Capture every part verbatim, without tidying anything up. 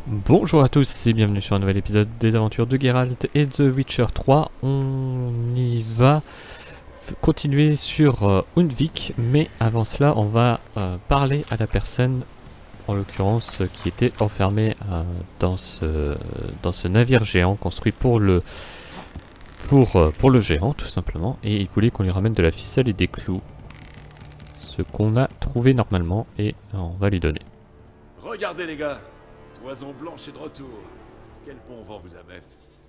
Bonjour à tous et bienvenue sur un nouvel épisode des aventures de Geralt et The Witcher trois. On y va continuer sur euh, Undvik, mais avant cela on va euh, parler à la personne, en l'occurrence qui était enfermée euh, dans, ce, dans ce navire géant construit pour le, pour, euh, pour le géant tout simplement, et il voulait qu'on lui ramène de la ficelle et des clous. Ce qu'on a trouvé normalement et euh, on va lui donner. Regardez les gars, Toison Blanche est de retour. Quel bon vent vous amène.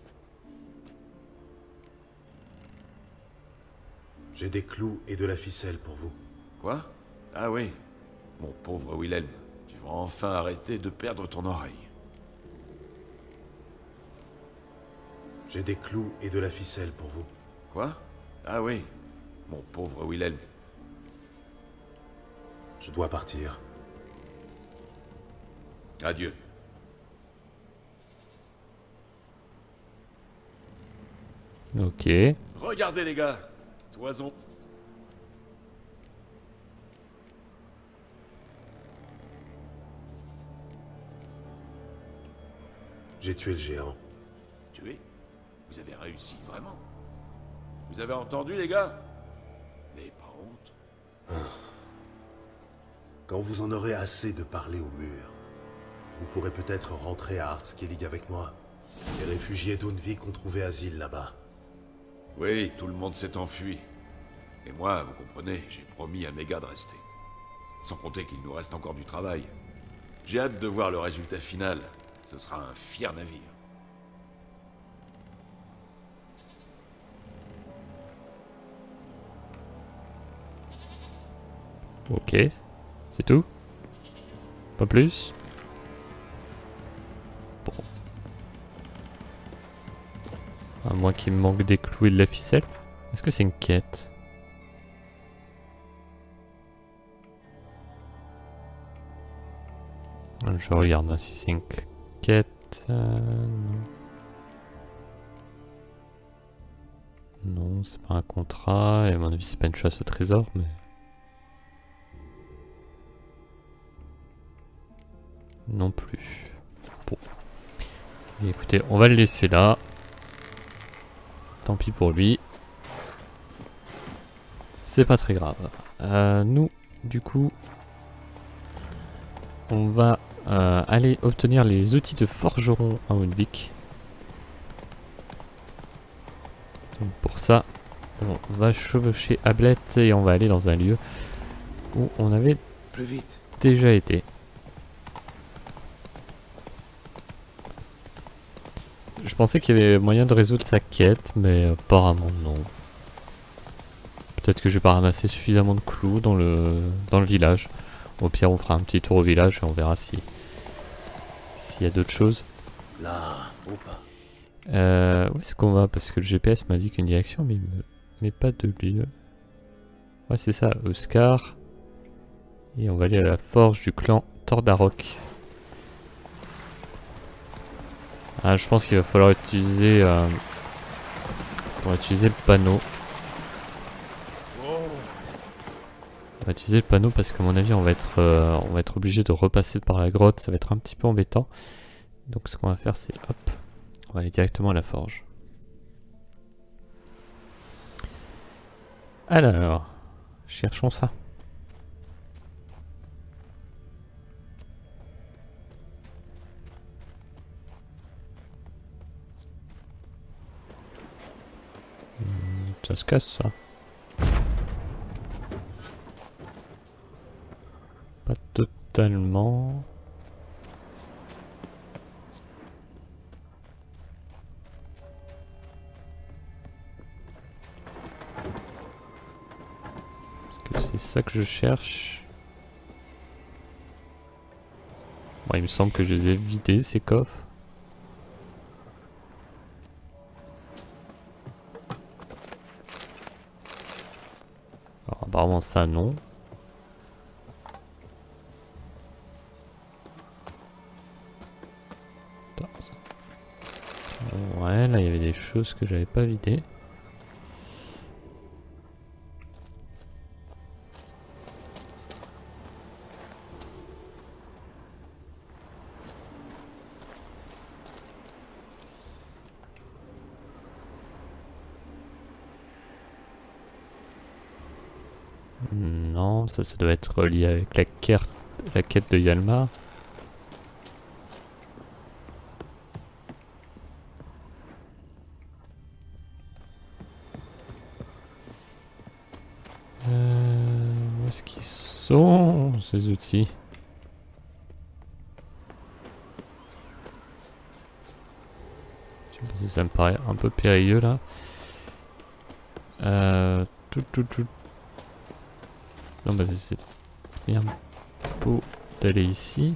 J'ai des clous et de la ficelle pour vous. Quoi? Ah oui. Mon pauvre Wilhelm, tu vas enfin arrêter de perdre ton oreille. J'ai des clous et de la ficelle pour vous. Quoi? Ah oui. Mon pauvre Wilhelm. Je dois partir. Adieu. Ok. Regardez les gars, Toison... J'ai tué le géant. Tué? Vous avez réussi, vraiment? Vous avez entendu les gars? N'ayez pas honte. Quand vous en aurez assez de parler au mur, vous pourrez peut-être rentrer à Artskellig avec moi. Les réfugiés d'Undvik ont trouvé asile là-bas. Oui, tout le monde s'est enfui. Et moi, vous comprenez, j'ai promis à mes gars de rester. Sans compter qu'il nous reste encore du travail. J'ai hâte de voir le résultat final. Ce sera un fier navire. Ok. C'est tout? Pas plus? Bon. À moins qu'il me manque des clous et de la ficelle. Est-ce que c'est une quête? Je regarde hein, si c'est une quête. Euh, non, non c'est pas un contrat. Et à mon avis, c'est pas une chasse au trésor, mais. Non plus. Bon. Et écoutez, on va le laisser là. Tant pis pour lui. C'est pas très grave. Euh, nous, du coup, on va euh, aller obtenir les outils de forgeron à Undvik. Donc pour ça, on va chevaucher Ablette et on va aller dans un lieu où on avait Plus vite. déjà été. Je pensais qu'il y avait moyen de résoudre sa quête, mais apparemment non. Peut-être que je vais pas ramasser suffisamment de clous dans le, dans le village. Au pire, on fera un petit tour au village et on verra si s'il y a d'autres choses. Là, ou pas. Euh, où est-ce qu'on va? Parce que le G P S m'a dit qu'une direction, mais il me met pas de lieu. Ouais, c'est ça, Oscar. Et on va aller à la forge du clan Tordarok. Ah, je pense qu'il va falloir utiliser, euh, on va utiliser le panneau. On va utiliser le panneau parce qu'à mon avis, on va être, euh, on va être obligé de repasser par la grotte. Ça va être un petit peu embêtant. Donc, ce qu'on va faire, c'est hop, on va aller directement à la forge. Alors, cherchons ça. Ça se casse ça. Pas totalement. Est-ce que c'est ça que je cherche? Bon, il me semble que je les ai vidés ces coffres. Alors, apparemment ça non. Ouais, là il y avait des choses que j'avais pas vidées. ça, ça doit être lié avec la quête, la quête de Yalmar. Euh, où est-ce qu'ils sont, ces outils? Ça me paraît un peu périlleux là. Euh, tout, tout, tout. Non, bah c'est bien beau d'aller ici.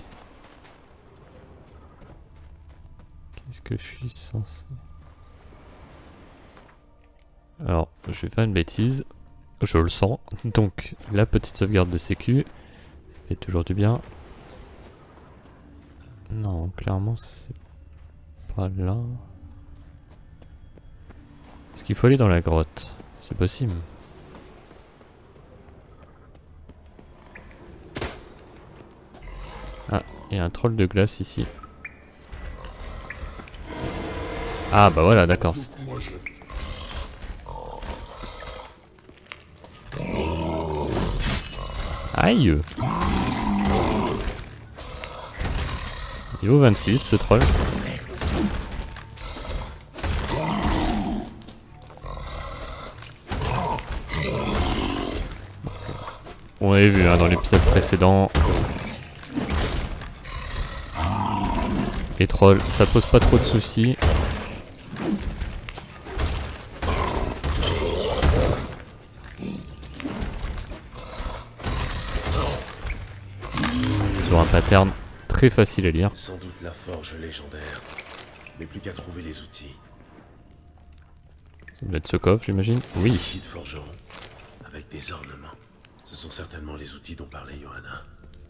Qu'est-ce que je suis censé... Alors, je vais faire une bêtise. Je le sens. Donc, la petite sauvegarde de sécu fait toujours du bien. Non, clairement, c'est pas là. Est-ce qu'il faut aller dans la grotte? C'est possible. Ah, il y a un troll de glace ici. Ah bah voilà, d'accord. Aïe! Niveau vingt-six, ce troll. On avait vu hein, dans l'épisode précédent. Les trolls, ça pose pas trop de soucis. Ils ont un pattern très facile à lire. Sans doute la forge légendaire. Mais plus qu'à trouver les outils. Ça doit être ce coffre, j'imagine. Oui. Outils de forgeron. Avec des ornements. Ce sont certainement les outils dont parlait Johanna.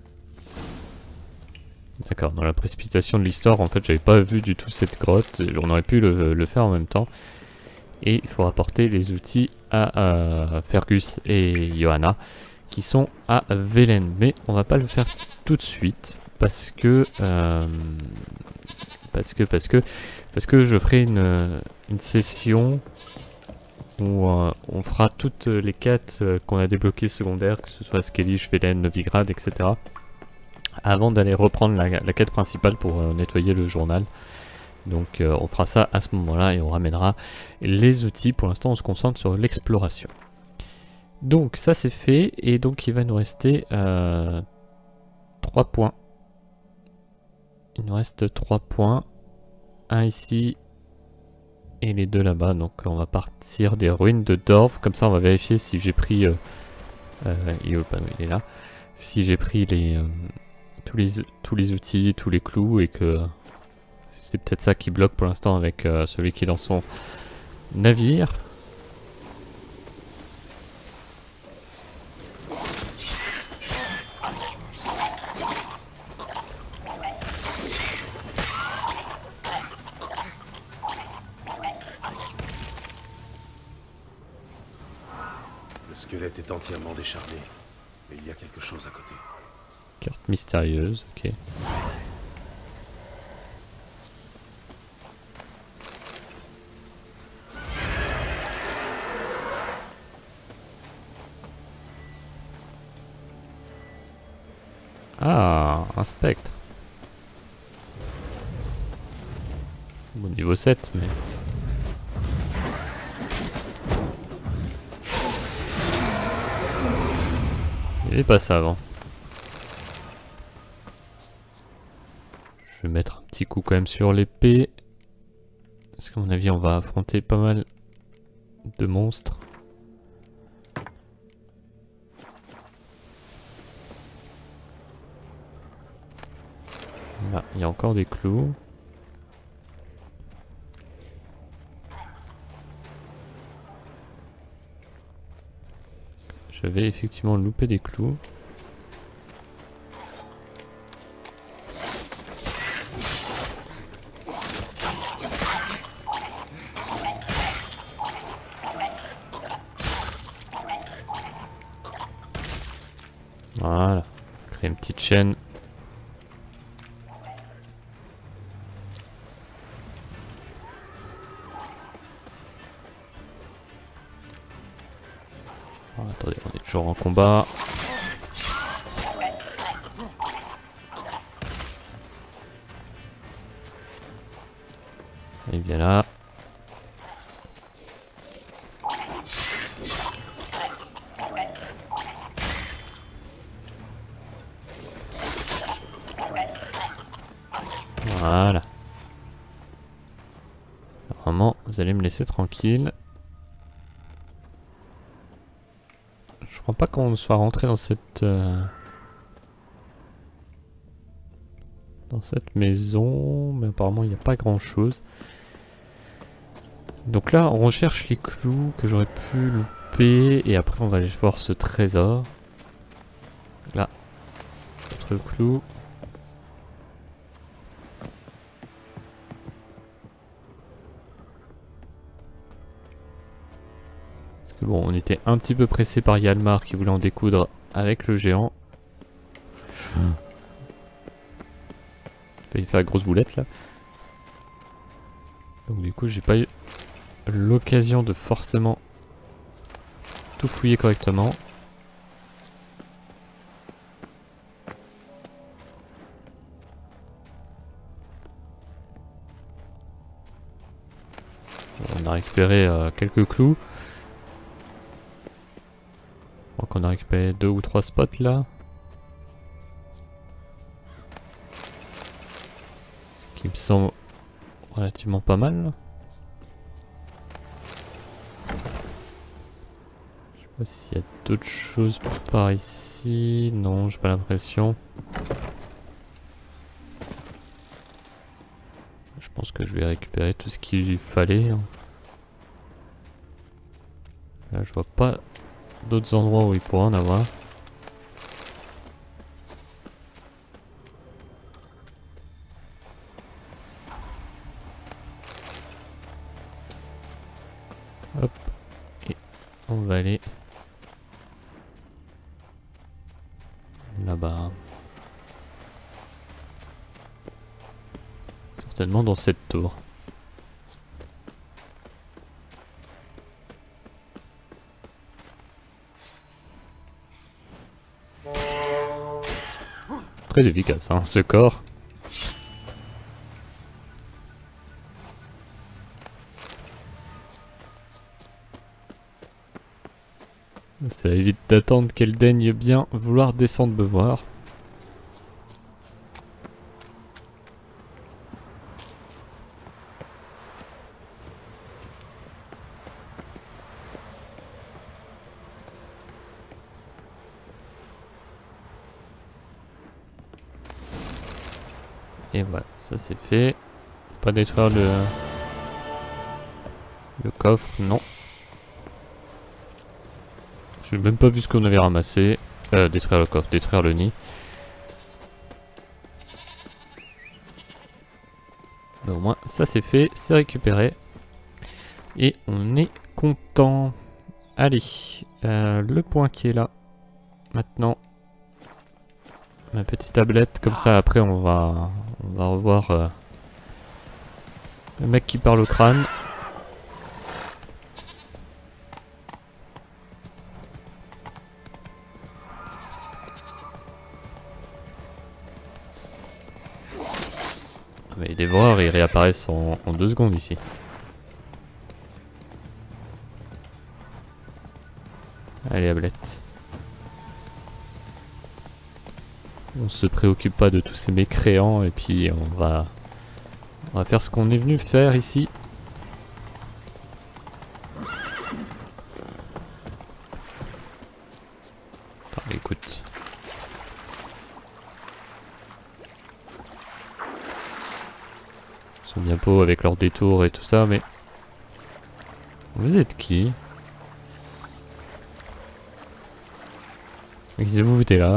D'accord, dans la précipitation de l'histoire, en fait, j'avais pas vu du tout cette grotte. On aurait pu le, le faire en même temps. Et il faut rapporter les outils à, à Fergus et Johanna, qui sont à Velen. Mais on va pas le faire tout de suite, parce que... Euh, parce que, parce que... Parce que je ferai une, une session... où euh, on fera toutes les quêtes euh, qu'on a débloquées secondaires, que ce soit Skellige, Velen, Novigrad, et cetera. Avant d'aller reprendre la, la quête principale pour euh, nettoyer le journal. Donc euh, on fera ça à ce moment-là et on ramènera les outils. Pour l'instant on se concentre sur l'exploration. Donc ça c'est fait et donc il va nous rester euh, trois points. Il nous reste trois points. Un ici et les deux là-bas. Donc on va partir des ruines de Dorf. Comme ça on va vérifier si j'ai pris... Euh, euh, il, est, pardon, il est là. Si j'ai pris les... Euh, tous les, tous les outils, tous les clous et que c'est peut-être ça qui bloque pour l'instant avec euh, celui qui est dans son navire. Le squelette est entièrement décharné, mais il y a quelque chose à côté. Carte mystérieuse, ok. Ah, un spectre. Bon, niveau sept, mais... Il n'y avait pas ça avant. Je vais mettre un petit coup quand même sur l'épée. Parce qu'à mon avis on va affronter pas mal de monstres. Là, il y a encore des clous. J'avais effectivement loupé des clous. Voilà, créer une petite chaîne. Oh, attendez, on est toujours en combat. Et bien là. Voilà. Normalement, vous allez me laisser tranquille. Je crois pas qu'on soit rentré dans cette... Euh... dans cette maison, mais apparemment il n'y a pas grand chose. Donc là on recherche les clous que j'aurais pu louper et après on va aller voir ce trésor. Là, autre clou. Parce que bon, on était un petit peu pressé par Hjalmar qui voulait en découdre avec le géant. Hum. Il fait la grosse boulette là. Donc du coup j'ai pas eu l'occasion de forcément tout fouiller correctement. On a récupéré euh, quelques clous. Je crois qu'on a récupéré deux ou trois spots là. Il me semble relativement pas mal. Je sais pas s'il y a d'autres choses par ici. Non, j'ai pas l'impression. Je pense que je vais récupérer tout ce qu'il fallait. Là, je vois pas d'autres endroits où il pourrait en avoir. Hop, et on va aller là-bas. Certainement dans cette tour. Très efficace, hein, ce corps. Ça évite d'attendre qu'elle daigne bien vouloir descendre me voir. Et voilà, ça c'est fait. Pas détruire le... le coffre, non. J'ai même pas vu ce qu'on avait ramassé. Euh, détruire le coffre, détruire le nid. Mais au moins, ça c'est fait, c'est récupéré. Et on est content. Allez, euh, le point qui est là. Maintenant, ma petite tablette, comme ça après on va, on va revoir euh, le mec qui parle au crâne. Mais les dévoreurs ils réapparaissent en, en deux secondes ici. Allez Ablette. On se préoccupe pas de tous ces mécréants et puis on va, on va faire ce qu'on est venu faire ici. Attends, écoute. Ils sont bien beaux avec leur détour et tout ça, mais... Vous êtes qui? Qu'est-ce que vous foutez là?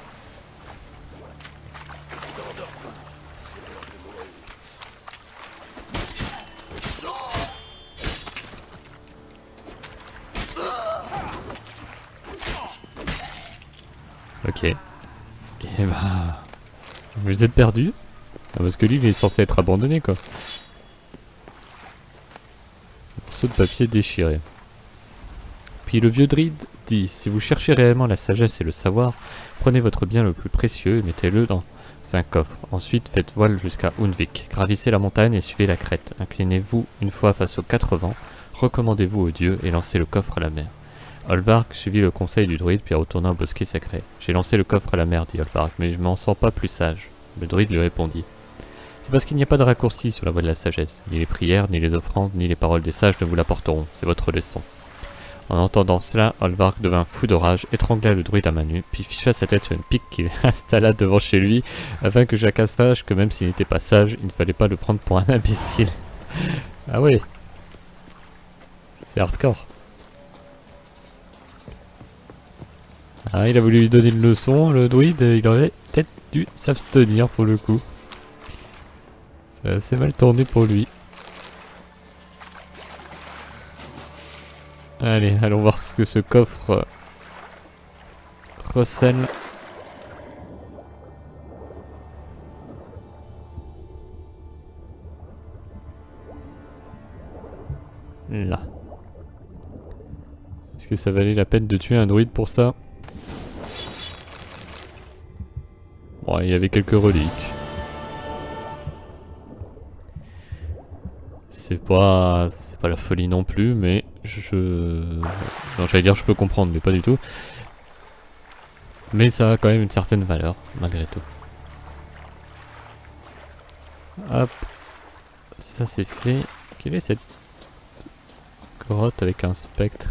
Ok. Et bah... Vous êtes perdu? Parce que lui il est censé être abandonné quoi. Morceau de papier déchiré. Puis le vieux druide dit, si vous cherchez réellement la sagesse et le savoir, prenez votre bien le plus précieux et mettez-le dans C'est un coffre. Ensuite, faites voile jusqu'à Undvik. Gravissez la montagne et suivez la crête. Inclinez-vous une fois face aux quatre vents. Recommandez-vous aux dieux et lancez le coffre à la mer. Olvark suivit le conseil du druide puis retourna au bosquet sacré. J'ai lancé le coffre à la mer, dit Olvark, mais je m'en sens pas plus sage. Le druide lui répondit. C'est parce qu'il n'y a pas de raccourci sur la voie de la sagesse. Ni les prières, ni les offrandes, ni les paroles des sages ne vous l'apporteront. C'est votre leçon. En entendant cela, Olvark devint fou de rage, étrangla le druide à main nue, puis ficha sa tête sur une pique qu'il installa devant chez lui, afin que chacun sache que même s'il n'était pas sage, il ne fallait pas le prendre pour un imbécile. Ah oui. C'est hardcore. Ah, il a voulu lui donner une leçon, le druide, il aurait peut-être dû s'abstenir pour le coup. C'est assez mal tourné pour lui. Allez, allons voir ce que ce coffre recèle. Là. Est-ce que ça valait la peine de tuer un druide pour ça? Bon, il y avait quelques reliques. C'est pas, c'est pas la folie non plus, mais je... Non, j'allais dire je peux comprendre, mais pas du tout. Mais ça a quand même une certaine valeur, malgré tout. Hop. Ça c'est fait. Quelle est cette grotte avec un spectre?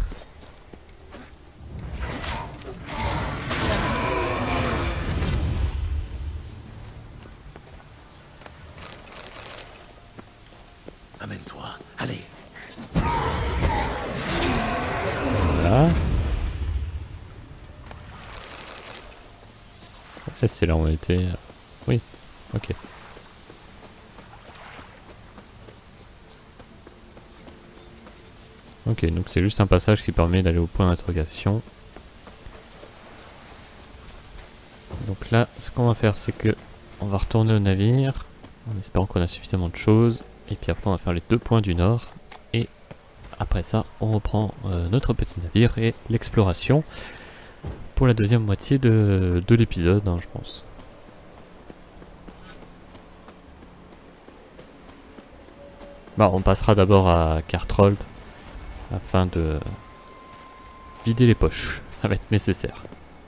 Amène-toi, allez. Voilà. Et c'est là où on était. Oui, ok. Ok, donc c'est juste un passage qui permet d'aller au point d'interrogation. Donc là, ce qu'on va faire, c'est que on va retourner au navire, en espérant qu'on a suffisamment de choses. Et puis après, on va faire les deux points du nord. Et après ça, on reprend euh, notre petit navire et l'exploration pour la deuxième moitié de, de l'épisode, hein, je pense. Bah, on passera d'abord à Carthold afin de vider les poches. Ça va être nécessaire.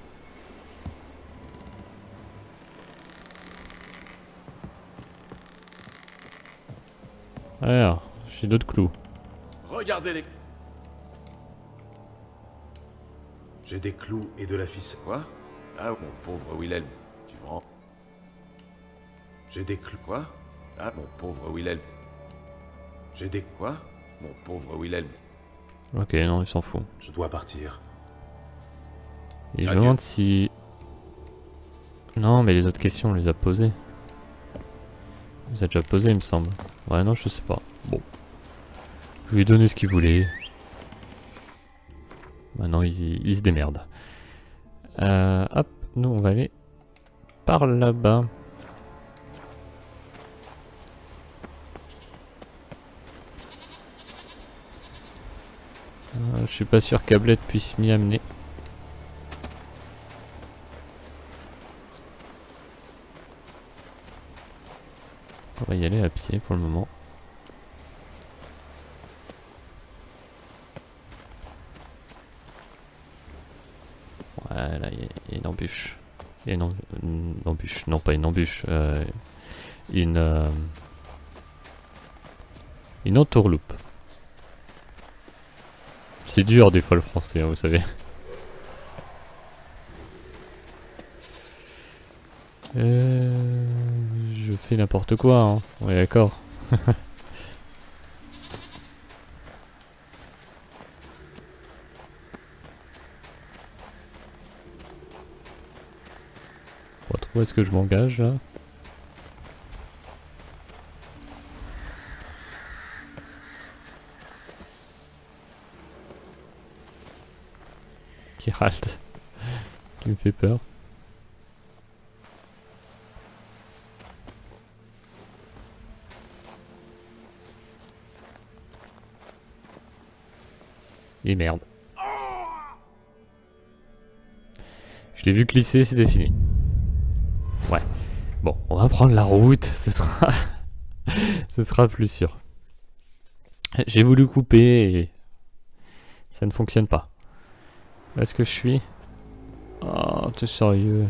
Alors, j'ai d'autres clous. Regardez les... J'ai des clous et de la ficelle. Quoi? Ah, mon pauvre Wilhelm. Tu vends... J'ai des clous. Quoi? Ah, mon pauvre Wilhelm. J'ai des... Quoi? Mon pauvre Wilhelm. Ok, non, il s'en fout. Je dois partir. Et je me Adieu. demande si... Non, mais les autres questions, on les a posées. On les a déjà posées, il me semble. Ouais, non, je sais pas. Bon. Je lui ai donné ce qu'il voulait. Maintenant, il, il se démerde. Euh, hop, nous, on va aller par là-bas. Euh, je suis pas sûr qu'Ablette puisse m'y amener. On va y aller à pied pour le moment. Voilà, il y, y a une embûche. Il y a une, une embûche, non pas une embûche, euh, une, euh, une entourloupe. C'est dur des fois le français, hein, vous savez. Euh, je fais n'importe quoi, hein. On est d'accord. Pas trop, est-ce que je m'engage là? Geralt, qui me fait peur. Et merde. Je l'ai vu glisser, c'était fini. Ouais. Bon, on va prendre la route, ce sera, ce sera plus sûr. J'ai voulu couper et ça ne fonctionne pas. Où est-ce que je suis? Oh, t'es sérieux?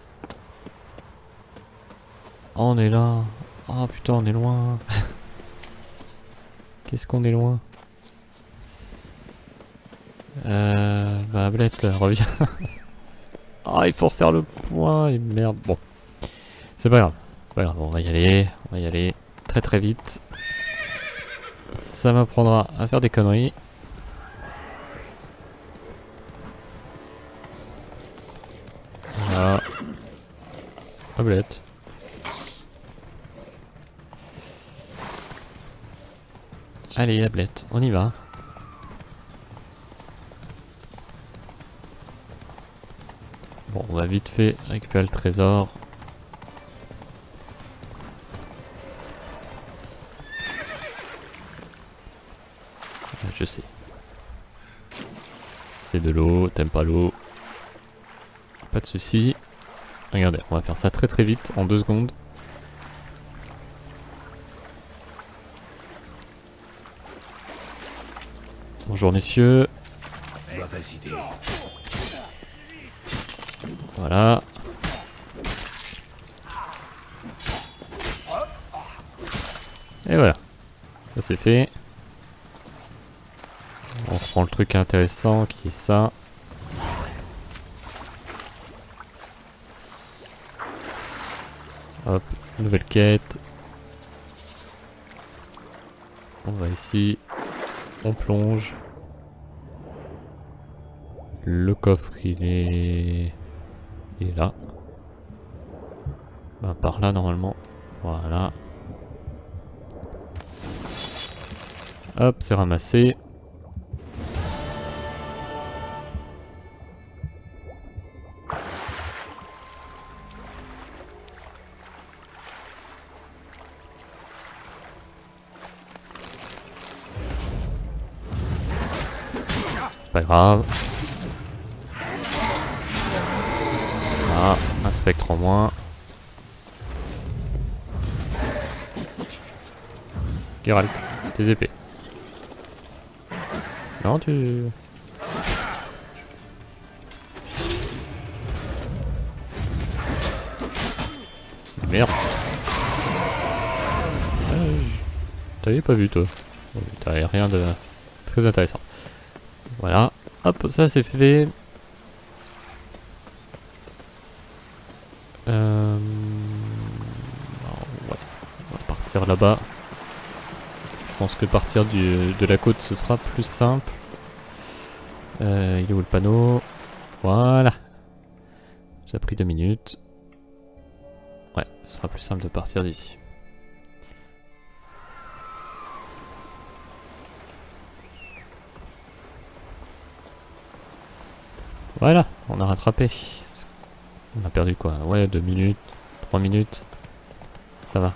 Oh, on est là. Oh putain, on est loin. Qu'est-ce qu'on est loin? Euh... Bah, Blette, reviens. Ah, il faut refaire le point, et merde. Bon. C'est pas grave. C'est pas grave, on va y aller. On va y aller très très vite. Ça m'apprendra à faire des conneries. Voilà. Tablette. Allez, Ablette, on y va. Bon, on va vite fait récupérer le trésor. Je sais. C'est de l'eau, t'aimes pas l'eau. Pas de soucis. Regardez, on va faire ça très très vite, en deux secondes. Bonjour messieurs. Voilà. Et voilà. Ça c'est fait. On reprend le truc intéressant qui est ça. Hop, nouvelle quête. On va ici. On plonge. Le coffre il est... Il est là. Ben, par là normalement. Voilà. Hop, c'est ramassé. C'est pas grave. Ah, un spectre en moins. Geralt, tes épées. Non, tu... Merde. Euh, T'avais pas vu toi. T'avais rien de très intéressant. Voilà. Hop, ça c'est fait. Euh... Ouais. On va partir là-bas. Je pense que partir du, de la côte ce sera plus simple. Euh, il est où le panneau? Voilà. Ça a pris deux minutes. Ouais, ce sera plus simple de partir d'ici. Voilà, on a rattrapé. On a perdu quoi? Ouais, deux minutes, trois minutes. Ça va.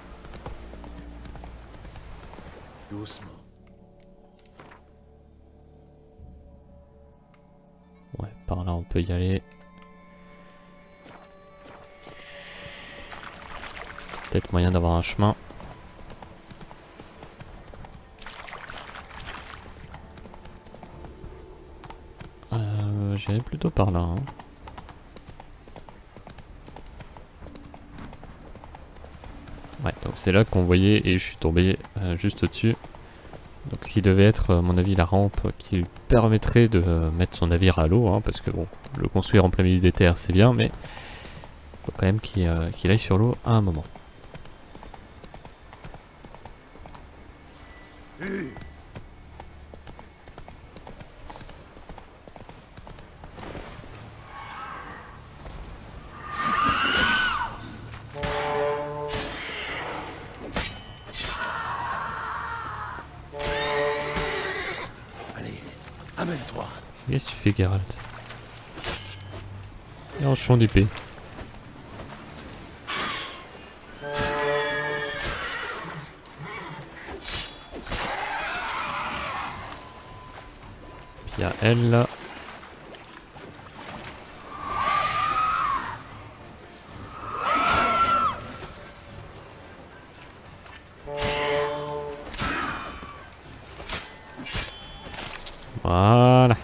Doucement. Ouais, par là on peut y aller. Peut-être moyen d'avoir un chemin. Euh, J'irai plutôt par là. Hein. Ouais, donc c'est là qu'on voyait et je suis tombé euh, juste au-dessus. Donc ce qui devait être, à mon avis, la rampe qui lui permettrait de euh, mettre son navire à l'eau, hein, parce que bon, le construire en plein milieu des terres c'est bien, mais faut quand même qu'il euh, qu'il aille sur l'eau à un moment. Amène-toi. Qu'est-ce que tu fais, Geralt? Et en champ d'épée. Puis il y a elle là. Voilà.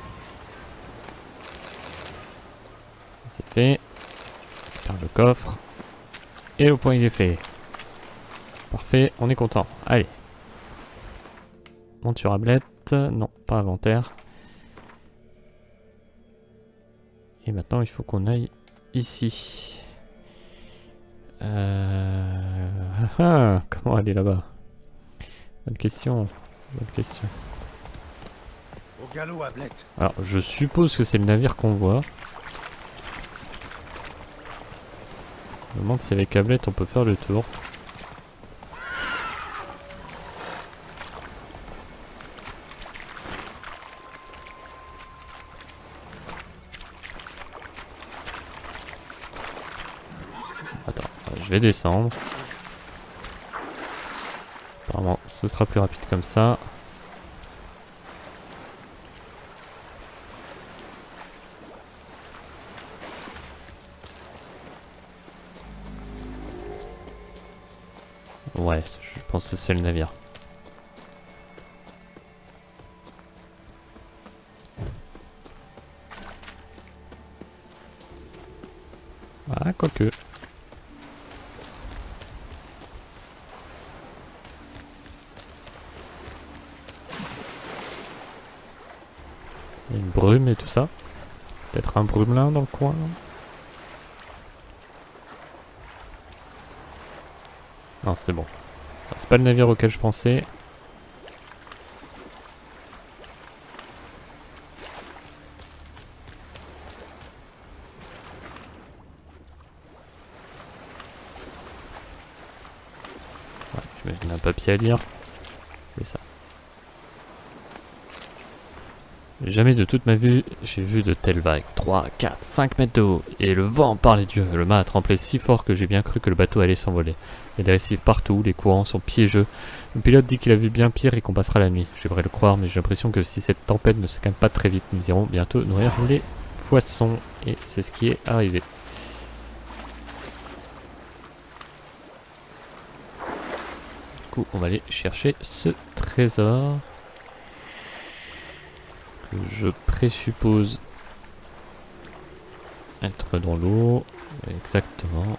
C'est fait. Faire le coffre. Et le point il est fait. Parfait, on est content. Allez. Monture ablette. Non, pas inventaire. Et maintenant il faut qu'on aille ici. Euh... Ah, comment aller là-bas? Bonne question. Bonne question. Au galop, Ablette. Alors, je suppose que c'est le navire qu'on voit. Je me demande si avec Ablette on peut faire le tour. Attends, je vais descendre. Apparemment, ce sera plus rapide comme ça. Ouais, je pense que c'est le navire. Ah, quoique. Il y a une brume et tout ça. Peut-être un brumelin dans le coin. Non, c'est bon. C'est pas le navire auquel je pensais. Ouais, j'imagine un papier à lire. C'est ça. Jamais de toute ma vie, j'ai vu de telles vagues. trois, quatre, cinq mètres de haut. Et le vent, par les dieux. Le mât a tremblé si fort que j'ai bien cru que le bateau allait s'envoler. Il y a des récifs partout, les courants sont piégeux. Le pilote dit qu'il a vu bien pire et qu'on passera la nuit. J'aimerais le croire, mais j'ai l'impression que si cette tempête ne se calme pas très vite, nous irons bientôt nourrir les poissons. Et c'est ce qui est arrivé. Du coup, on va aller chercher ce trésor. Que je présuppose être dans l'eau. Exactement.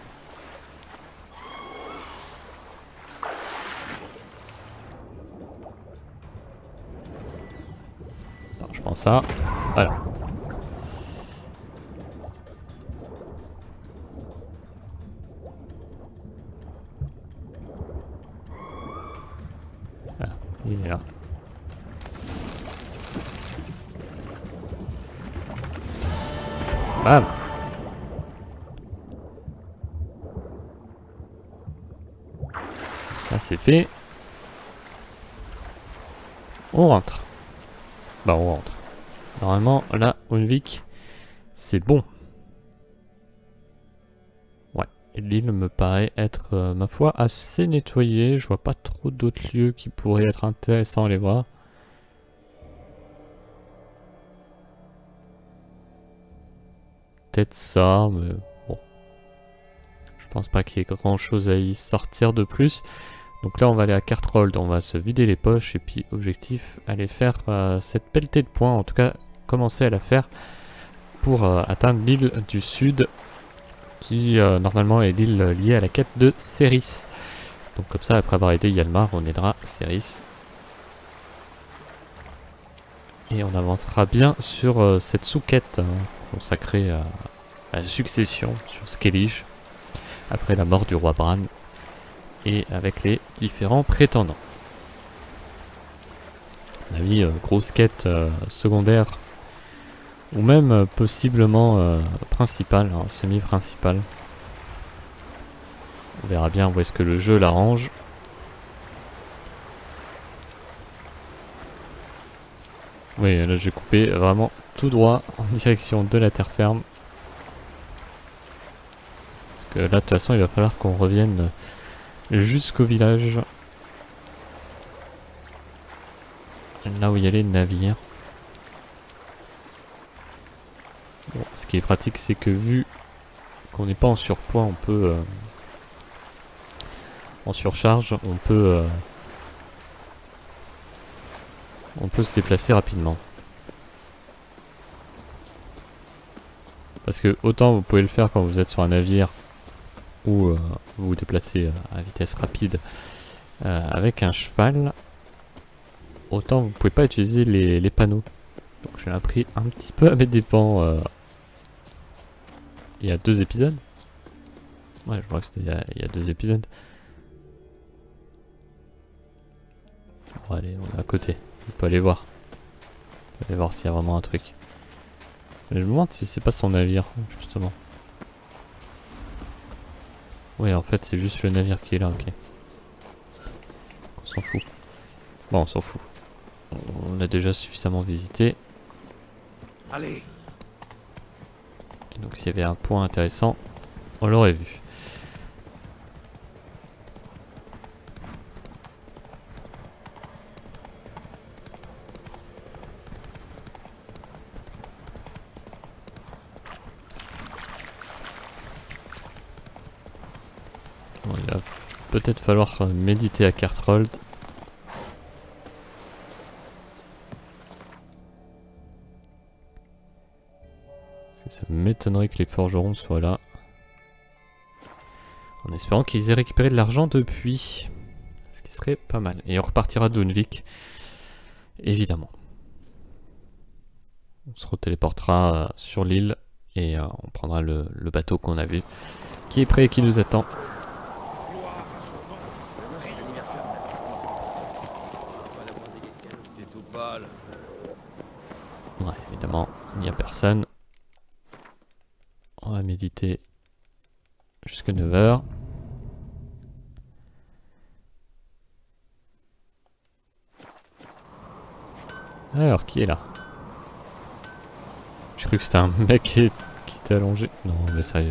Attends, je prends ça. Voilà. Voilà, il est là. Bam. Ça c'est fait. On rentre. Bah on rentre. Normalement là, Unvik, c'est bon. Ouais, l'île me paraît être, euh, ma foi, assez nettoyée. Je vois pas trop d'autres lieux qui pourraient être intéressants à aller voir. Peut-être ça, mais bon. Je pense pas qu'il y ait grand chose à y sortir de plus. Donc là on va aller à Carthold, on va se vider les poches et puis objectif, aller faire euh, cette pelletée de points, en tout cas commencer à la faire pour euh, atteindre l'île du sud qui euh, normalement est l'île liée à la quête de Céris. Donc comme ça après avoir aidé Hjalmar on aidera Céris. Et on avancera bien sur euh, cette sous-quête hein, consacrée à, à la succession sur Skellige après la mort du roi Bran et avec les différents prétendants. On a vu euh, grosse quête euh, secondaire ou même euh, possiblement euh, principale, hein, semi-principale. On verra bien où est-ce que le jeu l'arrange. Oui, là j'ai coupé vraiment tout droit en direction de la terre ferme. Parce que là de toute façon il va falloir qu'on revienne jusqu'au village. Là où il y a les navires. Bon, ce qui est pratique c'est que vu qu'on n'est pas en surpoids, on peut... Euh, en surcharge, on peut... Euh, on peut se déplacer rapidement. Parce que autant vous pouvez le faire quand vous êtes sur un navire ou euh, vous vous déplacez à vitesse rapide euh, avec un cheval, autant vous pouvez pas utiliser les, les panneaux. Donc j'ai appris un petit peu à mes dépens euh, il y a deux épisodes. Ouais, je crois que c'était il, il y a deux épisodes. Bon allez, on est à côté, on peut aller voir. On peut aller voir s'il y a vraiment un truc. Mais je me demande si c'est pas son navire, justement. Oui, en fait, c'est juste le navire qui est là, ok. On s'en fout. Bon, on s'en fout. On l'a déjà suffisamment visité. Allez. Et donc, s'il y avait un point intéressant, on l'aurait vu. Bon, il va peut-être falloir méditer à Carthold. Ça m'étonnerait que les forgerons soient là. En espérant qu'ils aient récupéré de l'argent depuis. Ce qui serait pas mal. Et on repartira d'Unvik. Évidemment. On se retéléportera sur l'île. Et euh, on prendra le, le bateau qu'on a vu. Qui est prêt et qui nous attend. Ouais, évidemment, il n'y a personne. On va méditer jusqu'à neuf heures. Alors, qui est là? J'ai cru que c'était un mec qui, qui était allongé. Non, mais sérieux.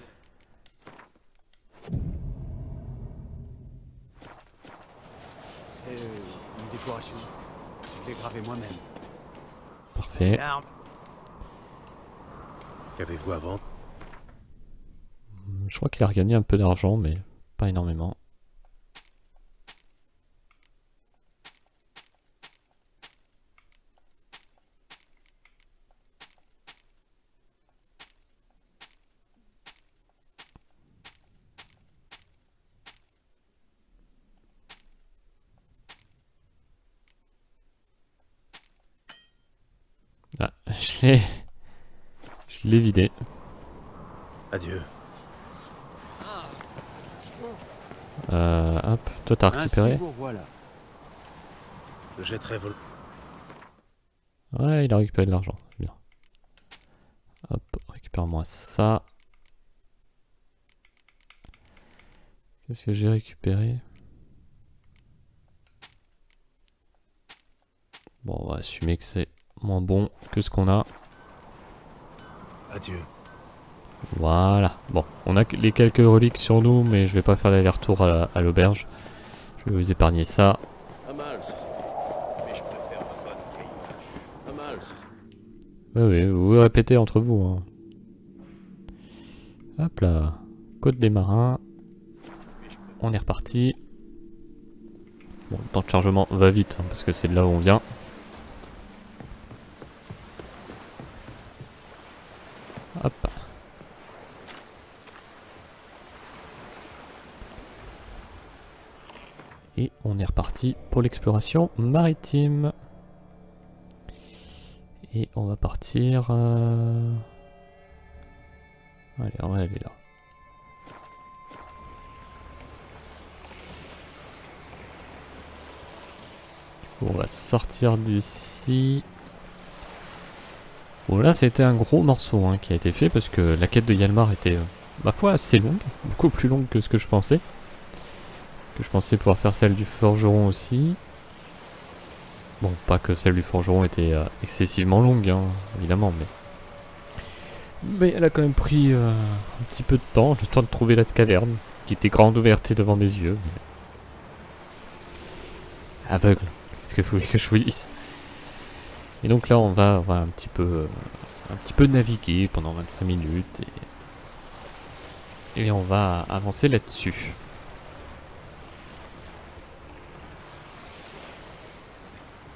C'est une décoration. Je l'ai gravée moi-même. Parfait. Qu'avez-vous avant? Je crois qu'il a regagné un peu d'argent, mais pas énormément. Ah, je l'ai... Je l'ai vidé. Adieu. Euh, hop, toi t'as récupéré. Ainsi, vous revoilà. Je jetterai vol... Ouais, il a récupéré de l'argent, c'est bien. Hop, récupère-moi ça. Qu'est-ce que j'ai récupéré? Bon, on va assumer que c'est moins bon que ce qu'on a. Adieu. Voilà. Bon, on a les quelques reliques sur nous, mais je vais pas faire l'aller-retour à, à l'auberge. Je vais vous épargner ça. Pas mal, ces épées. Mais je préfère ma bonne vieille hache. Pas mal, ces épées. Oui, oui, vous vous répétez entre vous. Hein. Hop là. Côte des marins. On est reparti. Bon, le temps de chargement va vite, hein, parce que c'est de là où on vient. Hop. Et on est reparti pour l'exploration maritime. Et on va partir... Euh... Allez, on va aller là. Du coup, on va sortir d'ici. Bon là c'était un gros morceau hein, qui a été fait parce que la quête de Hjalmar était, euh, ma foi, assez longue. Beaucoup plus longue que ce que je pensais. Que je pensais pouvoir faire celle du forgeron aussi. Bon, pas que celle du forgeron était euh, excessivement longue, hein, évidemment, mais... Mais elle a quand même pris euh, un petit peu de temps, le temps de trouver la caverne, qui était grande ouverte devant mes yeux. Mais... Aveugle, qu'est-ce que vous voulez que je vous dise? Et donc là, on va, on va un petit peu, euh, un petit peu naviguer pendant vingt-cinq minutes, et, et on va avancer là-dessus.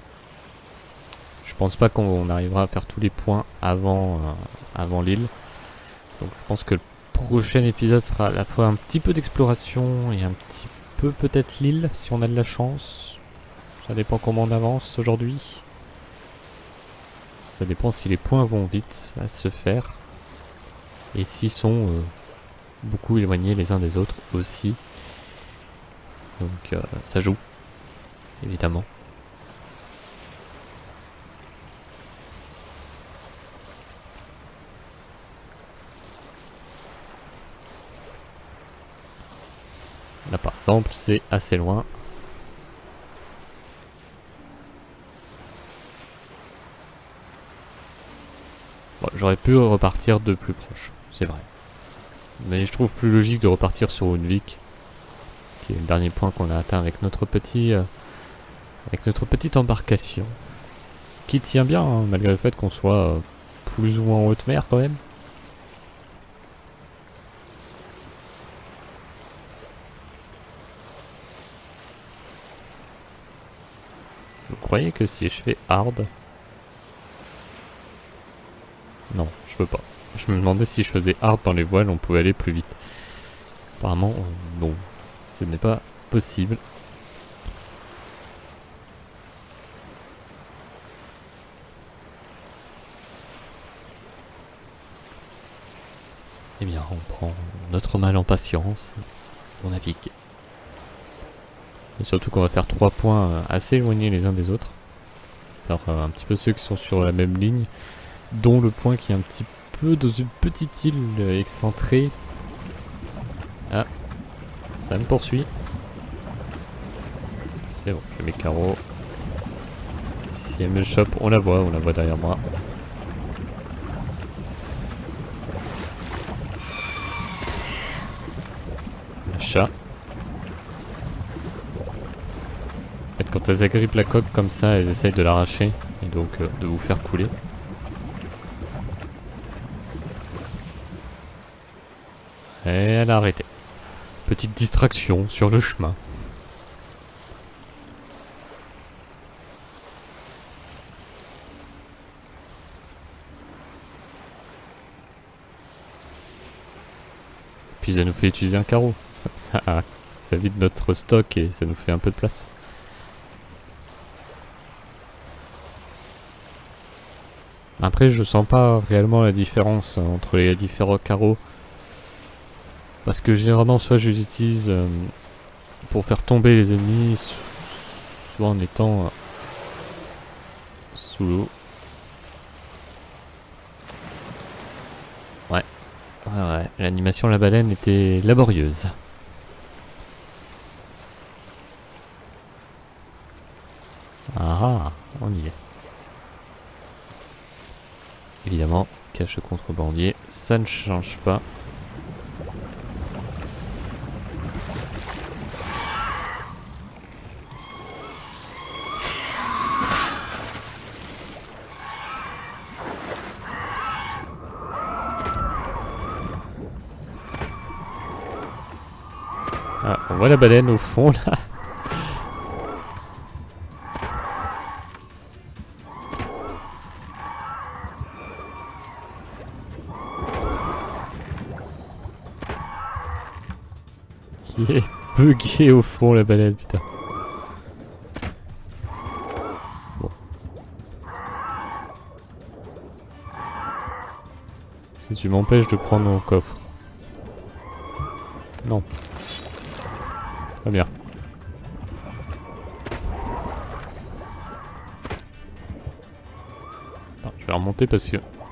Je pense pas qu'on arrivera à faire tous les points avant, euh, avant l'île. Donc je pense que le prochain épisode sera à la fois un petit peu d'exploration et un petit peu peut-être l'île, si on a de la chance. Ça dépend comment on avance aujourd'hui. Ça dépend si les points vont vite à se faire. Et s'ils sont euh, beaucoup éloignés les uns des autres aussi. Donc euh, ça joue, évidemment. Là par exemple, c'est assez loin. Bon, j'aurais pu repartir de plus proche, c'est vrai. Mais je trouve plus logique de repartir sur Unvik, qui est le dernier point qu'on a atteint avec notre petit, euh, avec notre petite embarcation, qui tient bien, hein, malgré le fait qu'on soit euh, plus ou moins en haute mer quand même. Vous croyez que si je fais hard... Non, je peux pas. Je me demandais si je faisais hard dans les voiles, on pouvait aller plus vite. Apparemment, euh, non. Ce n'est pas possible. Eh bien, on prend notre mal en patience. On navigue. Et surtout qu'on va faire trois points assez éloignés les uns des autres. Alors, euh, un petit peu ceux qui sont sur la même ligne. Dont le point qui est un petit peu dans une petite île euh, excentrée. Ah, ça me poursuit. C'est bon, j'ai mes carreaux. Si elle me chope, on la voit, on la voit derrière moi. Le chat. En fait, quand elles agrippent la coque comme ça, elles essayent de l'arracher et donc euh, de vous faire couler. Et elle a arrêté. Petite distraction sur le chemin. Puis ça nous fait utiliser un carreau. Ça, ça, ça vide notre stock et ça nous fait un peu de place. Après, je sens pas réellement la différence entre les différents carreaux. Parce que généralement, soit je les utilise euh, pour faire tomber les ennemis, soit en étant euh, sous l'eau. Ouais, ouais, ouais. L'animation de la baleine était laborieuse. Ah, on y est. Évidemment, cache contrebandier, ça ne change pas. Ah, on voit la baleine au fond là. Qui est bugué au fond la baleine, putain. Bon. Si tu m'empêches de prendre mon coffre. Non. Très bien. Non, je vais remonter parce que...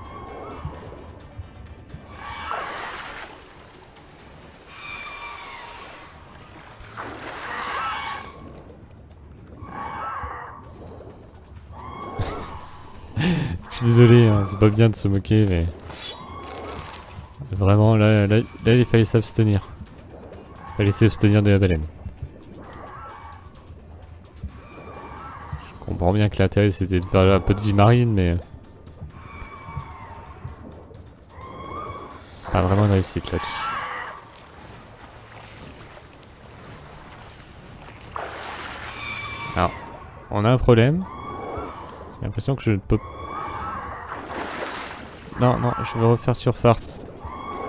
Je suis désolé, hein, c'est pas bien de se moquer, mais... Vraiment, là, là, là il fallait s'abstenir. Il fallait s'abstenir de la baleine. Je comprends bien que l'intérêt c'était de faire un peu de vie marine, mais... C'est pas vraiment une réussite là-dessus. Alors, on a un problème. J'ai l'impression que je ne peux... Non, non, je vais refaire surface.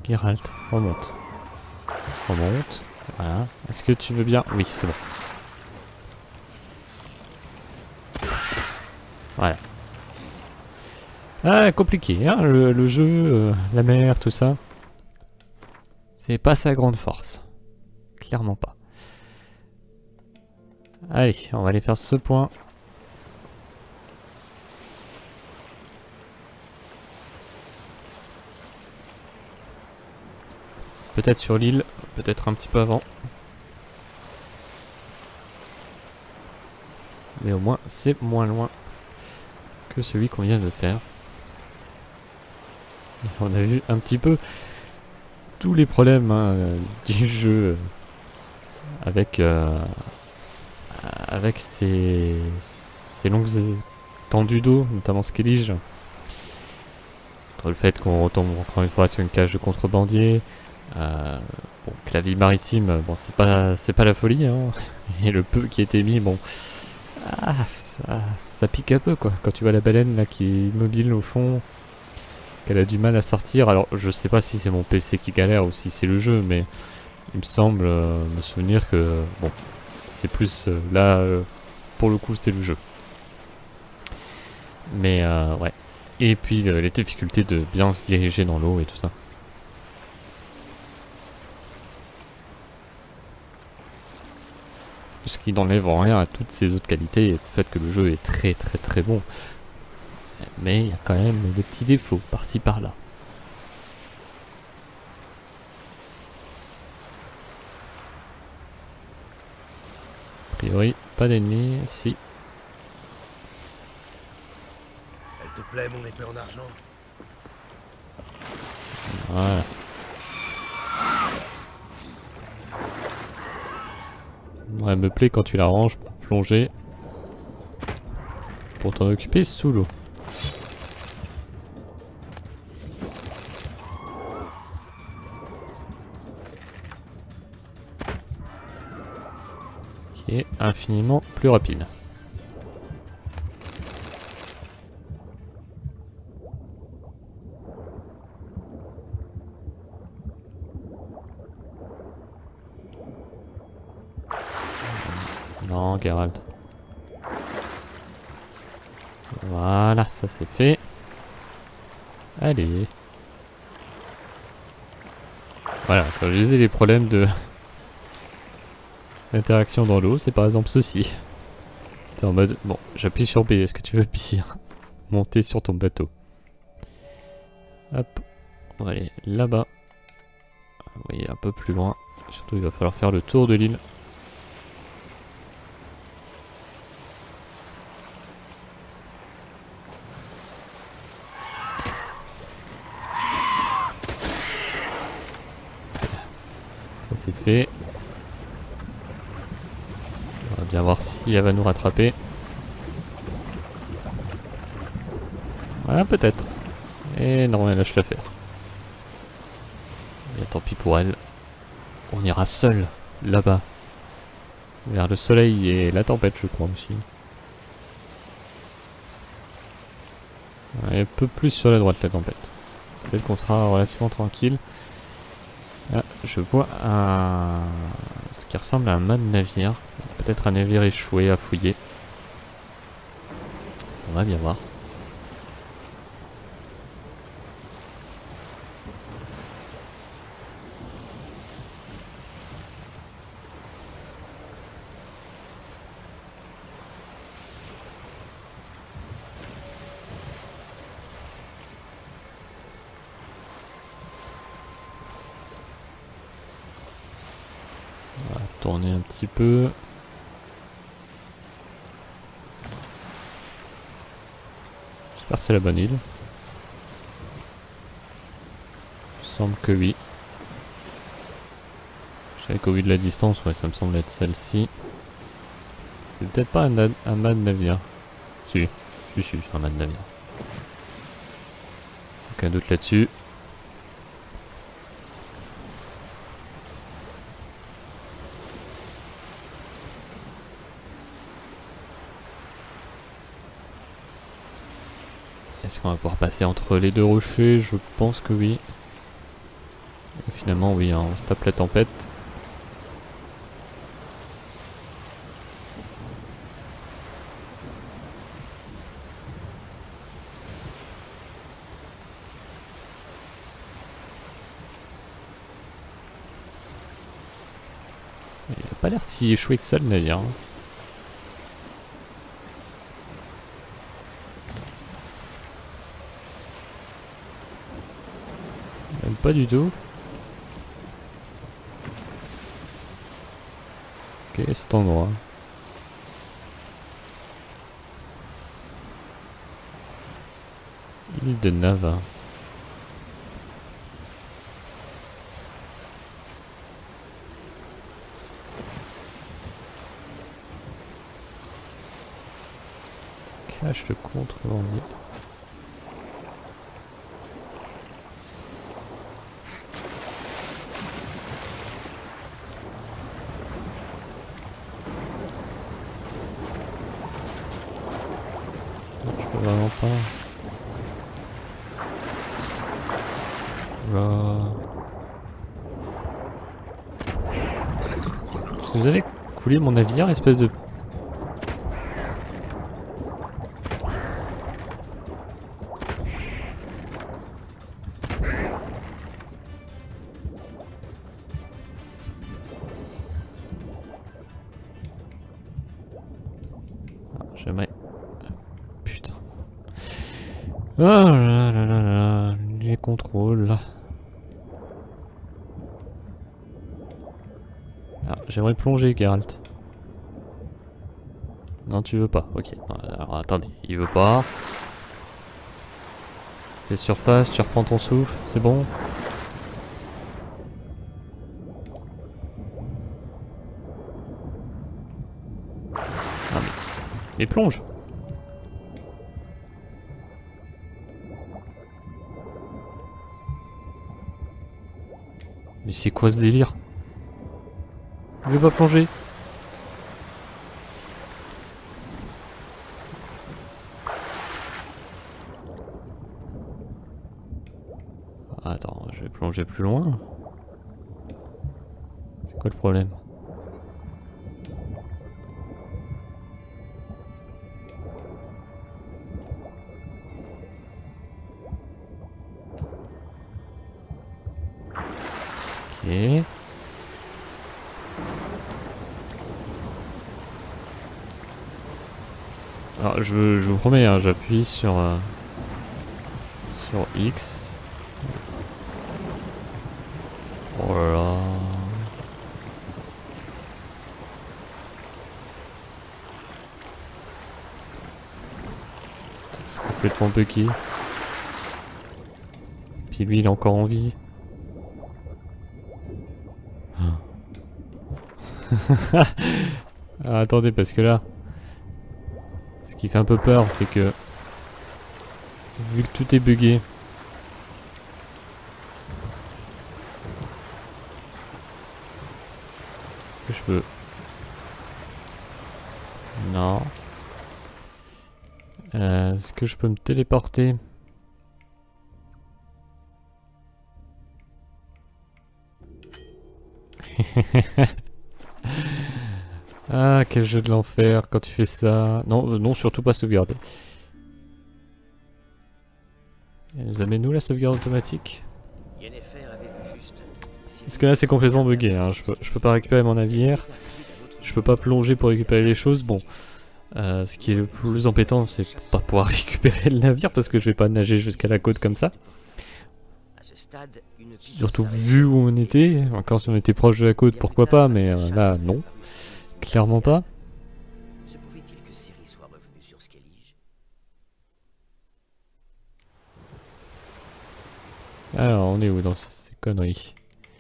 Geralt, remonte. Remonte. Voilà. Est-ce que tu veux bien? Oui, c'est bon. Voilà. Ah, compliqué, hein, le, le jeu, euh, la mer, tout ça. C'est pas sa grande force. Clairement pas. Allez, on va aller faire ce point. Peut-être sur l'île, peut-être un petit peu avant. Mais au moins, c'est moins loin que celui qu'on vient de faire. Et on a vu un petit peu tous les problèmes hein, du jeu avec euh, avec ces, ces longues tendues d'eau, notamment Skellige. Entre le fait qu'on retombe encore une fois sur une cage de contrebandier. Euh, bon, que la vie maritime, bon, c'est pas, c'est pas la folie, hein. Et le peu qui a été mis, bon, ah, ça, ça pique un peu quoi. Quand tu vois la baleine là qui est immobile au fond, qu'elle a du mal à sortir. Alors, je sais pas si c'est mon P C qui galère ou si c'est le jeu, mais il me semble euh, me souvenir que bon, c'est plus euh, là euh, pour le coup, c'est le jeu. Mais euh, ouais. Et puis euh, les difficultés de bien se diriger dans l'eau et tout ça. Ce qui n'enlève en rien à toutes ces autres qualités et le fait que le jeu est très très très bon. Mais il y a quand même des petits défauts par-ci par-là. A priori, pas d'ennemis, si. Elle te plaît, mon épée en argent? Voilà. Ouais, elle me plaît quand tu la ranges pour plonger. Pour t'en occuper sous l'eau. Qui est infiniment plus rapide. Non, Geralt. Voilà, ça c'est fait. Allez. Voilà, quand je disais les problèmes de d'interaction dans l'eau, c'est par exemple ceci. T'es en mode, bon, j'appuie sur B, est-ce que tu veux pire? Monter sur ton bateau. Hop, on va aller là-bas. Vous voyez, un peu plus loin. Surtout, il va falloir faire le tour de l'île. C'est fait. On va bien voir si elle va nous rattraper. Voilà, peut-être. Et non, elle lâche l'affaire. Et tant pis pour elle. On ira seul, là-bas. Vers le soleil et la tempête, je crois aussi. Un peu plus sur la droite, la tempête. Peut-être qu'on sera relativement tranquille. Ah, je vois un... ce qui ressemble à un mât de navire. Peut-être un navire échoué à fouiller. On va bien voir. On va tourner un petit peu. J'espère que c'est la bonne île. Il me semble que oui. Je savais qu'au vu de la distance, ouais, ça me semble être celle-ci. C'est peut-être pas un, un mât de navire. Si, si, si, c'est un mât de navire. Aucun doute là-dessus. Est-ce qu'on va pouvoir passer entre les deux rochers? Je pense que oui. finalement, oui, hein, on se tape la tempête. Il a pas l'air si échoué que ça le navire. Hein. Même pas du tout. Ok, cet endroit. Île de Nava. Cache le contrebandier. Je peux vraiment pas. Là. Vous avez coulé mon navire, espèce de... J'aimerais... Putain. Oh là là là là, les contrôles. Ah, j'aimerais plonger, Geralt. Non, tu veux pas, ok. Alors attendez, il veut pas. Fais surface, tu reprends ton souffle, c'est bon. Ah mais... Mais plonge! Mais c'est quoi ce délire? Il veut pas plonger. Attends, je vais plonger plus loin. C'est quoi le problème? Ok. Alors je, je vous promets, hein, j'appuie sur euh, sur X. Oh là là. C'est complètement bugué. Puis lui il est encore en vie. Ah, attendez, parce que là, ce qui fait un peu peur, c'est que vu que tout est bugué, est-ce que je peux... Non. Euh, est-ce que je peux me téléporter? Ah, quel jeu de l'enfer quand tu fais ça. Non, euh, non, surtout pas sauvegarder. Elle nous amène où la sauvegarde automatique? Parce que là c'est complètement bugué, hein. je, peux, je peux pas récupérer mon navire. Je peux pas plonger pour récupérer les choses. Bon, euh, ce qui est le plus embêtant, c'est pas pouvoir récupérer le navire parce que je vais pas nager jusqu'à la côte comme ça. Surtout vu où on était. Encore si on était proche de la côte, pourquoi pas, mais euh, là non. Clairement pas. Se pouvait-il que Ciri soit revenue sur Skellige? Alors, on est où dans ces conneries?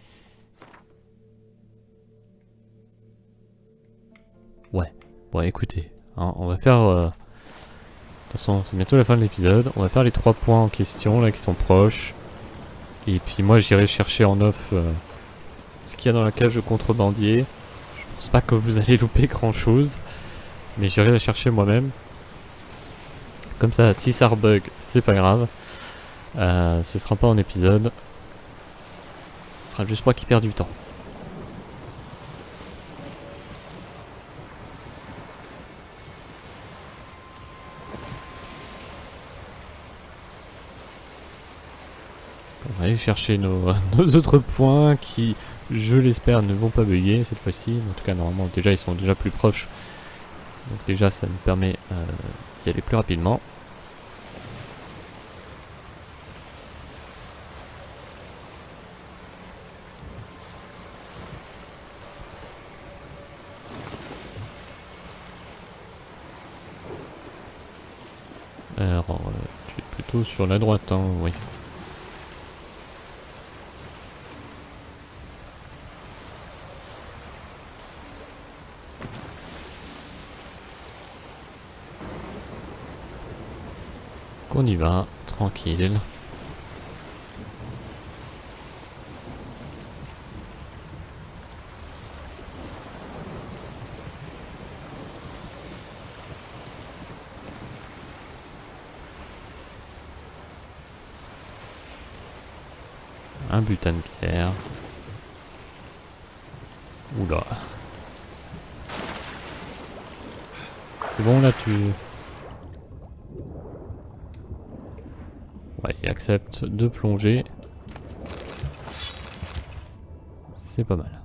Ouais. Bon, écoutez, hein, on va faire... Euh... De toute façon, c'est bientôt la fin de l'épisode. On va faire les trois points en question, là, qui sont proches. Et puis moi, j'irai chercher en off euh, ce qu'il y a dans la cage de contrebandier. Je pense pas que vous allez louper grand chose, mais j'irai la chercher moi-même. Comme ça, si ça rebug, c'est pas grave. Euh, ce sera pas en épisode. Ce sera juste moi qui perds du temps. On va aller chercher nos, nos autres points qui, je l'espère, ne vont pas bugger cette fois-ci. En tout cas, normalement, déjà, ils sont déjà plus proches. Donc déjà, ça nous permet euh, d'y aller plus rapidement. Alors, euh, tu es plutôt sur la droite, hein, oui. On y va, tranquille. Un butin de guerre. Oula. C'est bon là tu... Ouais, il accepte de plonger. C'est pas mal.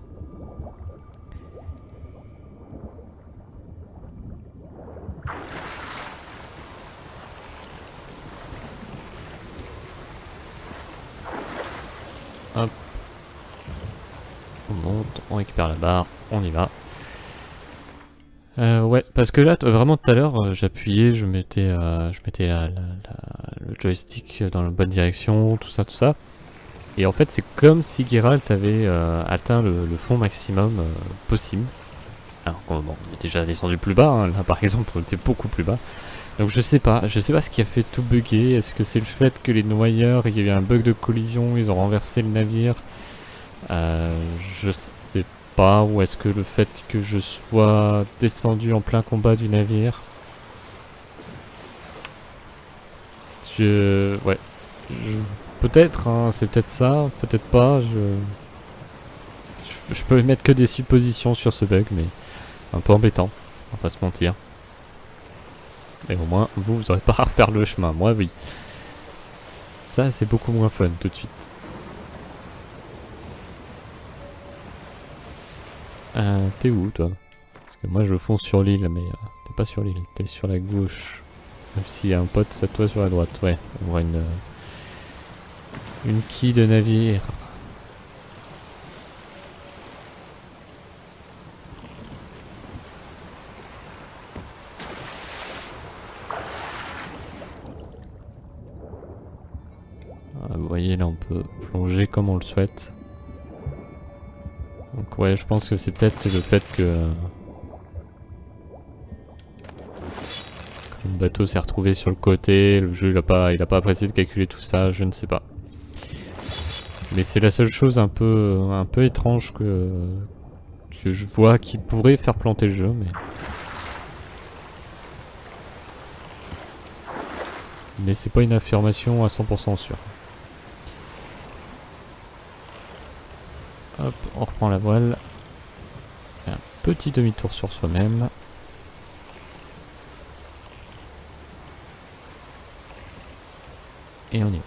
Hop. On monte, on récupère la barre, on y va. Euh, ouais, parce que là, vraiment tout à l'heure, euh, j'appuyais, je mettais, euh, je mettais la, la, la, le joystick dans la bonne direction, tout ça, tout ça. Et en fait, c'est comme si Geralt avait euh, atteint le, le fond maximum euh, possible. Alors, bon, on est déjà descendu plus bas, hein. Là par exemple, on était beaucoup plus bas. Donc je sais pas, je sais pas ce qui a fait tout bugger. Est-ce que c'est le fait que les noyeurs, il y a eu un bug de collision, ils ont renversé le navire? euh, Je sais pas, ou est-ce que le fait que je sois descendu en plein combat du navire? Je... ouais. Je... Peut-être, hein, c'est peut-être ça, peut-être pas, je... je... Je peux émettre que des suppositions sur ce bug, mais un peu embêtant, on va pas se mentir. Mais au moins, vous, vous aurez pas à refaire le chemin, moi oui. Ça, c'est beaucoup moins fun tout de suite. Euh, t'es où toi? Parce que moi je fonce sur l'île, mais euh, t'es pas sur l'île, t'es sur la gauche. Même s'il y a un pote, c'est toi sur la droite, ouais. On voit une... Euh, une quille de navire. Ah, vous voyez là on peut plonger comme on le souhaite. Donc ouais, je pense que c'est peut-être le fait que... Euh, que le bateau s'est retrouvé sur le côté, le jeu il a pas, il a pas apprécié de calculer tout ça, je ne sais pas. Mais c'est la seule chose un peu, un peu étrange que, que je vois qui pourrait faire planter le jeu, mais... Mais c'est pas une affirmation à cent pour cent sûre. Hop, on reprend la voile. On fait un petit demi-tour sur soi-même. Et on y va.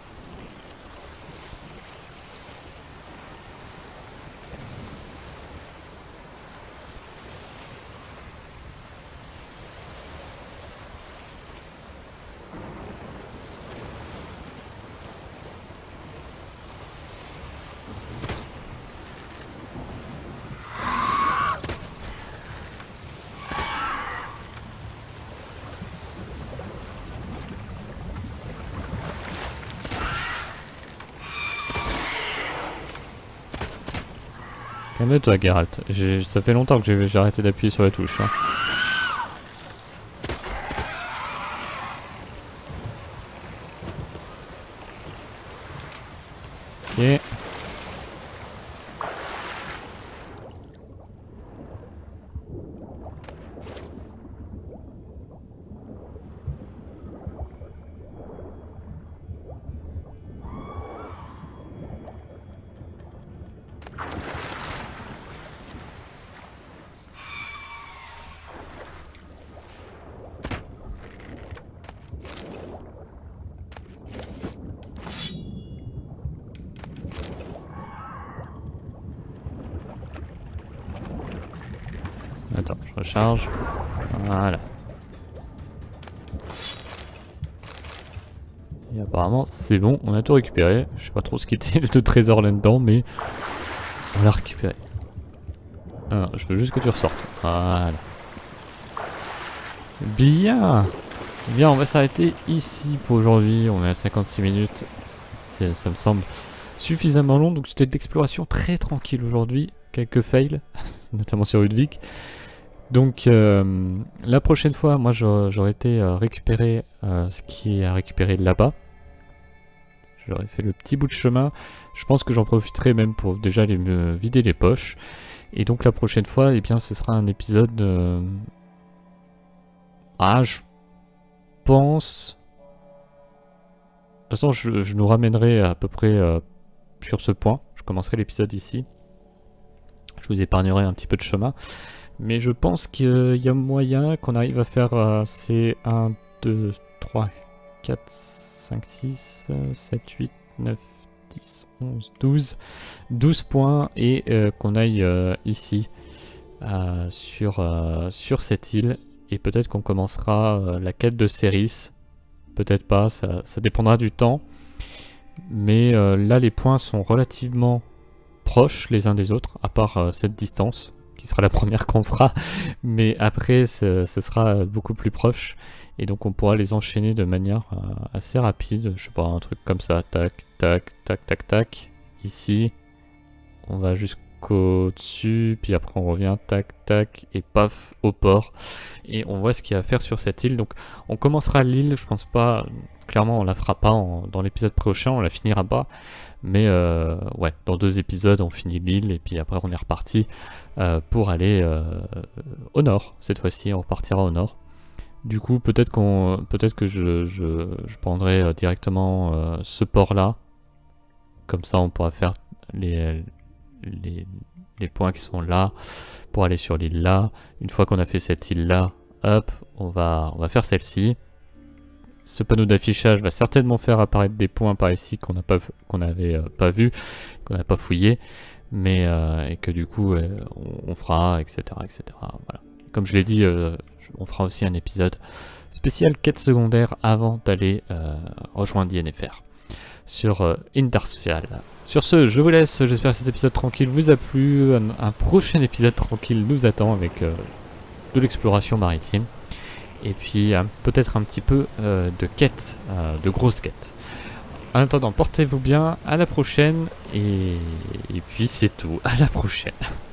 Calme-toi Geralt, ça fait longtemps que j'ai arrêté d'appuyer sur la touche. Hein. Ok. Attends, je recharge. Voilà. Et apparemment, c'est bon, on a tout récupéré. Je sais pas trop ce qui était le trésor là-dedans, mais on l'a récupéré. Alors, je veux juste que tu ressortes. Voilà. Bien. Bien, on va s'arrêter ici pour aujourd'hui. On est à cinquante-six minutes. Ça me semble suffisamment long. Donc c'était de l'exploration très tranquille aujourd'hui. Quelques fails, notamment sur Ludwig. Donc euh, la prochaine fois, moi j'aurais été euh, récupérer euh, ce qui est à récupérer là-bas. J'aurais fait le petit bout de chemin. Je pense que j'en profiterai même pour déjà aller me vider les poches. Et donc la prochaine fois, eh bien, ce sera un épisode... Euh... Ah, je pense... De toute façon, je, je nous ramènerai à peu près euh, sur ce point. Je commencerai l'épisode ici. Je vous épargnerai un petit peu de chemin. Mais je pense qu'il y a moyen qu'on arrive à faire euh, ces un, deux, trois, quatre, cinq, six, sept, huit, neuf, dix, onze, douze. douze points et euh, qu'on aille euh, ici euh, sur, euh, sur cette île. Et peut-être qu'on commencera euh, la quête de Céris. Peut-être pas, ça, ça dépendra du temps. Mais euh, là, les points sont relativement proches les uns des autres, à part euh, cette distance, qui sera la première qu'on fera. Mais après, ce sera beaucoup plus proche. Et donc, on pourra les enchaîner de manière euh, assez rapide. Je sais pas, un truc comme ça. Tac, tac, tac, tac, tac. Ici, on va jusqu'au dessus. Puis après, on revient, tac, tac. Et paf, au port. Et on voit ce qu'il y a à faire sur cette île. Donc on commencera l'île, je pense pas, clairement on la fera pas en, dans l'épisode prochain, on la finira pas. Mais euh, ouais, dans deux épisodes on finit l'île et puis après on est reparti euh, pour aller euh, au nord. Cette fois-ci on repartira au nord. Du coup peut-être qu'on, peut-être que je, je, je prendrai euh, directement euh, ce port-là. Comme ça on pourra faire les... les les points qui sont là pour aller sur l'île là. Une fois qu'on a fait cette île là, hop, on va, on va faire celle-ci. Ce panneau d'affichage va certainement faire apparaître des points par ici qu'on n'a pas, qu'on n'avait euh, pas vu, qu'on n'a pas fouillé, mais euh, et que du coup euh, on, on fera, et cetera, et cetera. Voilà. Comme je l'ai dit, euh, on fera aussi un épisode spécial quête secondaire avant d'aller euh, rejoindre I N F R sur euh, Indarsfjall. Sur ce, je vous laisse, j'espère que cet épisode tranquille vous a plu. Un, un prochain épisode tranquille nous attend avec euh, de l'exploration maritime. Et puis euh, peut-être un petit peu euh, de quêtes, euh, de grosses quêtes. En attendant, portez-vous bien, à la prochaine. Et, et puis c'est tout, à la prochaine.